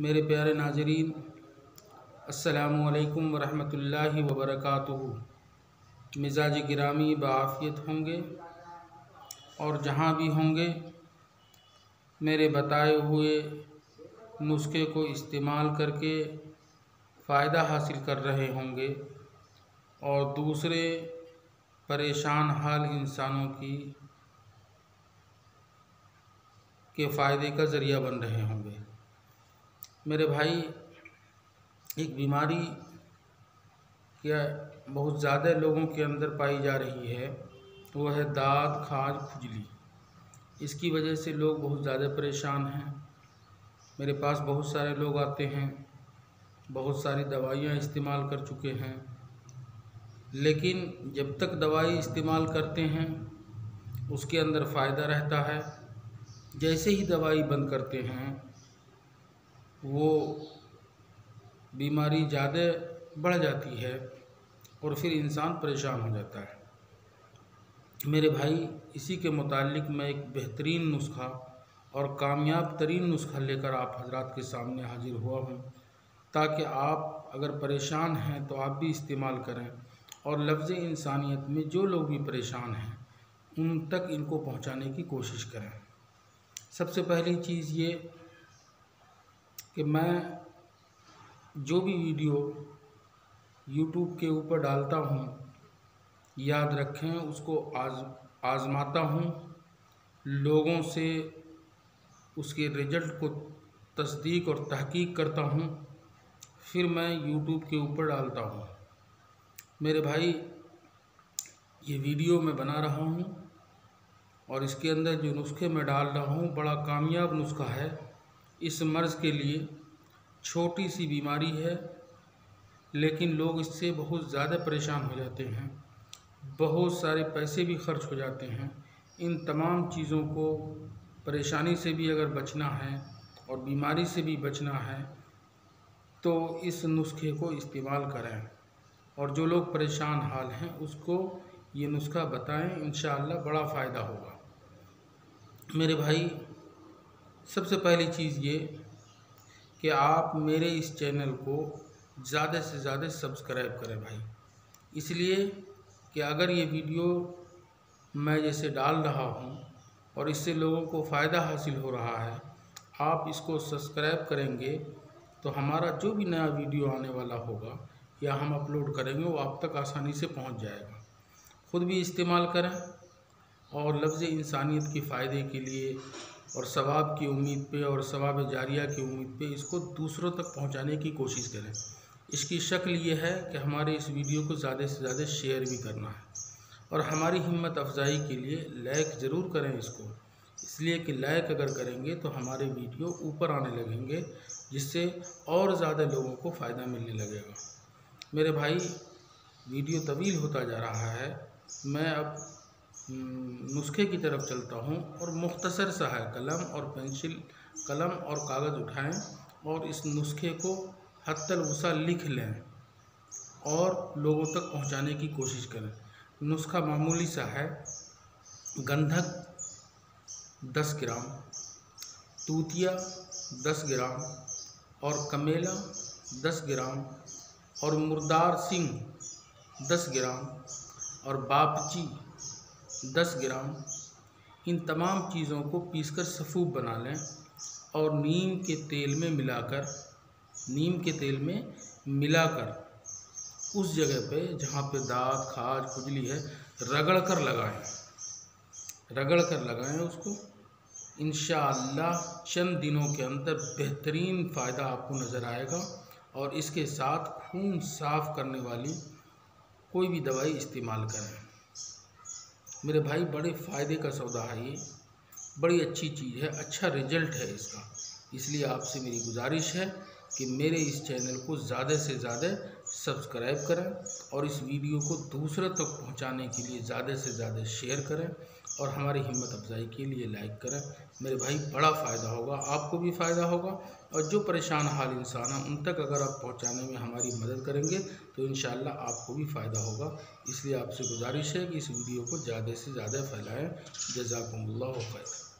मेरे प्यारे नाज़रीन, अस्सलामु अलैकुम वरहमतुल्लाहि वबरकातुहू। मिजाज गिरामी बाफ़ियत होंगे और जहाँ भी होंगे मेरे बताए हुए नुस्खे को इस्तेमाल करके फ़ायदा हासिल कर रहे होंगे और दूसरे परेशान हाल इंसानों के फ़ायदे का ज़रिया बन रहे होंगे। मेरे भाई, एक बीमारी क्या बहुत ज़्यादा लोगों के अंदर पाई जा रही है, वो है दाद खाज खुजली। इसकी वजह से लोग बहुत ज़्यादा परेशान हैं। मेरे पास बहुत सारे लोग आते हैं, बहुत सारी दवाइयाँ इस्तेमाल कर चुके हैं, लेकिन जब तक दवाई इस्तेमाल करते हैं उसके अंदर फ़ायदा रहता है। जैसे ही दवाई बंद करते हैं वो बीमारी ज़्यादा बढ़ जाती है और फिर इंसान परेशान हो जाता है। मेरे भाई, इसी के मुताल्लिक मैं एक बेहतरीन नुस्खा और कामयाब तरीन नुस्खा लेकर आप हजरात के सामने हाजिर हुआ हूँ, ताकि आप अगर परेशान हैं तो आप भी इस्तेमाल करें और लफ्ज़ इंसानियत में जो लोग भी परेशान हैं उन तक इनको पहुँचाने की कोशिश करें। सबसे पहली चीज़ ये कि मैं जो भी वीडियो YouTube के ऊपर डालता हूँ, याद रखें उसको आज़माता हूँ, लोगों से उसके रिज़ल्ट को तस्दीक और तहकीक करता हूँ, फिर मैं YouTube के ऊपर डालता हूँ। मेरे भाई, ये वीडियो मैं बना रहा हूँ और इसके अंदर जो नुस्खे मैं डाल रहा हूँ बड़ा कामयाब नुस्खा है। इस मर्ज़ के लिए छोटी सी बीमारी है, लेकिन लोग इससे बहुत ज़्यादा परेशान हो जाते हैं, बहुत सारे पैसे भी खर्च हो जाते हैं। इन तमाम चीज़ों को, परेशानी से भी अगर बचना है और बीमारी से भी बचना है तो इस नुस्खे को इस्तेमाल करें और जो लोग परेशान हाल हैं उसको ये नुस्खा बताएं, इंशाअल्लाह बड़ा फ़ायदा होगा। मेरे भाई, सबसे पहली चीज़ ये कि आप मेरे इस चैनल को ज़्यादा से ज़्यादा सब्सक्राइब करें भाई, इसलिए कि अगर ये वीडियो मैं जैसे डाल रहा हूँ और इससे लोगों को फ़ायदा हासिल हो रहा है, आप इसको सब्सक्राइब करेंगे तो हमारा जो भी नया वीडियो आने वाला होगा या हम अपलोड करेंगे वो आप तक आसानी से पहुँच जाएगा। ख़ुद भी इस्तेमाल करें और लफ्ज़ इंसानियत के फ़ायदे के लिए और सवाब की उम्मीद पे और सवाब जारिया की उम्मीद पे इसको दूसरों तक पहुंचाने की कोशिश करें। इसकी शक्ल ये है कि हमारे इस वीडियो को ज़्यादा से ज़्यादा शेयर भी करना है और हमारी हिम्मत अफजाई के लिए लाइक ज़रूर करें इसको, इसलिए कि लाइक अगर करेंगे तो हमारे वीडियो ऊपर आने लगेंगे, जिससे और ज़्यादा लोगों को फ़ायदा मिलने लगेगा। मेरे भाई, वीडियो तवील होता जा रहा है, मैं अब नुस्खे की तरफ चलता हूँ और मुख्तसर सा है। कलम और कागज़ उठाएं और इस नुस्खे को हत्तल वसा लिख लें और लोगों तक पहुँचाने की कोशिश करें। नुस्खा मामूली सा है। गंधक 10 ग्राम, तूतिया 10 ग्राम और कमेला 10 ग्राम और मुर्दार सिंह 10 ग्राम और बापची 10 ग्राम, इन तमाम चीज़ों को पीसकर सफ़ूफ बना लें और नीम के तेल में उस जगह पे जहाँ पे दाद खाज खुजली है रगड़ कर लगाएं उसको। इंशाअल्लाह चंद दिनों के अंदर बेहतरीन फ़ायदा आपको नज़र आएगा और इसके साथ खून साफ़ करने वाली कोई भी दवाई इस्तेमाल करें। मेरे भाई, बड़े फ़ायदे का सौदा है ये, बड़ी अच्छी चीज़ है, अच्छा रिजल्ट है इसका। इसलिए आपसे मेरी गुजारिश है कि मेरे इस चैनल को ज़्यादा से ज़्यादा सब्सक्राइब करें और इस वीडियो को दूसरों तक पहुंचाने के लिए ज़्यादा से ज़्यादा शेयर करें और हमारी हिम्मत अफजाई के लिए लाइक करें। मेरे भाई, बड़ा फ़ायदा होगा, आपको भी फ़ायदा होगा और जो परेशान हाल इंसान हैं उन तक अगर आप पहुंचाने में हमारी मदद करेंगे तो इंशाअल्लाह आपको भी फ़ायदा होगा। इसलिए आपसे गुजारिश है कि इस वीडियो को ज़्यादा से ज़्यादा फैलाएँ। जज़ाकुमुल्लाहु खैर।